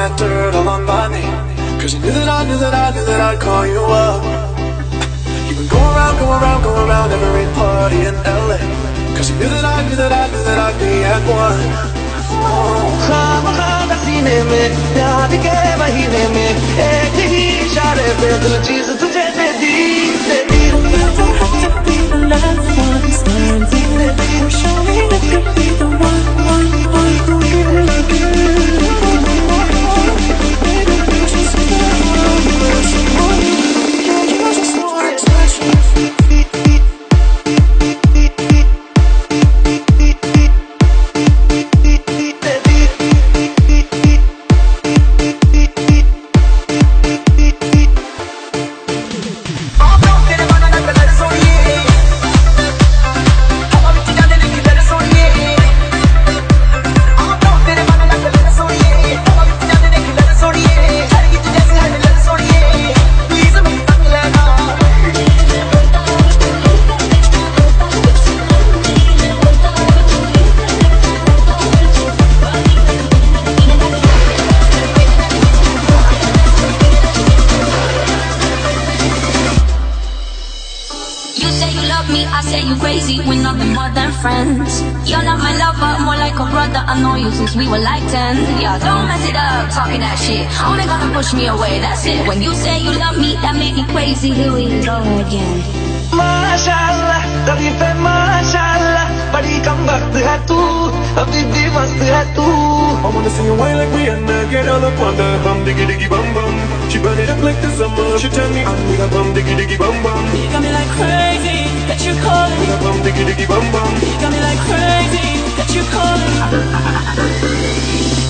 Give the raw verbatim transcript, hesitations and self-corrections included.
that dirt all on my knee. Cause you knew that I knew that I knew that I'd call you up. You would go around, go around, go around every party in L A. Cause you knew that I knew that I knew that I'd be at one. खामखा सीने में प्यार के महीने में एक ही इशारे पे दिल चीज तुझे दे दी दे दी don't have to be the last one standing. Or show me that you'll be the one, one, one who really cares. Baby, you just want you just want attention. I say you crazy, we're nothing more than friends. You're not my lover, more like a brother. I know you since we were like ten. Yeah, don't mess it up, talking that shit. Only gonna push me away, that's it. When you say you love me, that make me crazy. Here we go again. माशाल्लाह, तारीफ है माशाल्लाह, बड़ी कम वक्त है तू, अभी भी मस्त है तू. I wanna see you wine like Rihanna, get all up on the bum, diggy diggy bum bum. She burn it up like the summer, she turn me on with a bum, diggy diggy bum bum. You got me like crazy, that you calling. With a bum, diggy diggy bum bum. You got me like crazy, that you calling.